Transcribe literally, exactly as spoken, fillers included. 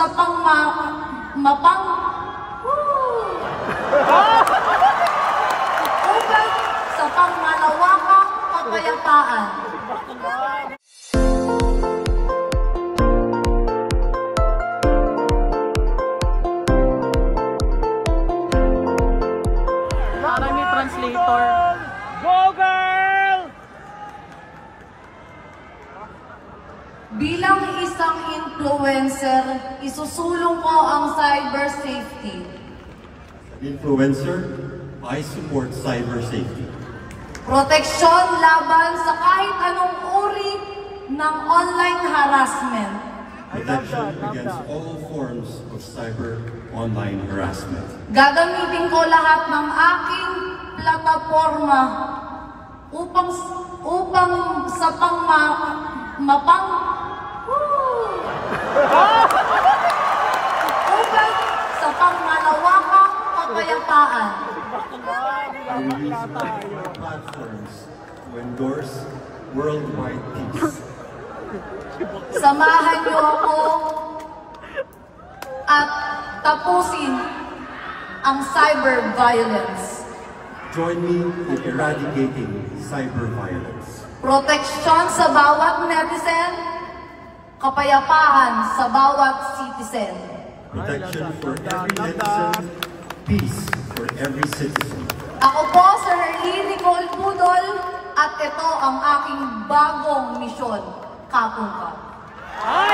sa pang ma, mapang upang sa pangmalawakang kapayapaan. Parang may translator. Go girl! Bilang isang influencer, isusulong ko ang cyber safety. Influencer, I support cyber safety. Proteksyon laban sa kahit anong uri ng online harassment. Protection against all forms of cyber online harassment. Gagamitin ko lahat ng aking plataforma upang upang sa pangma mapang upang sa pangmalawakang kapayapaan. We will use multiple platforms to endorse worldwide peace. Samahan niyo ako at tapusin ang cyber violence. Join me in eradicating cyber violence. Proteksyon sa bawat netizen, kapayapaan sa bawat citizen. Protection for every netizen, peace for every citizen. Ako po si Harlene Budol at ito ang aking bagong misyon, Kapungka.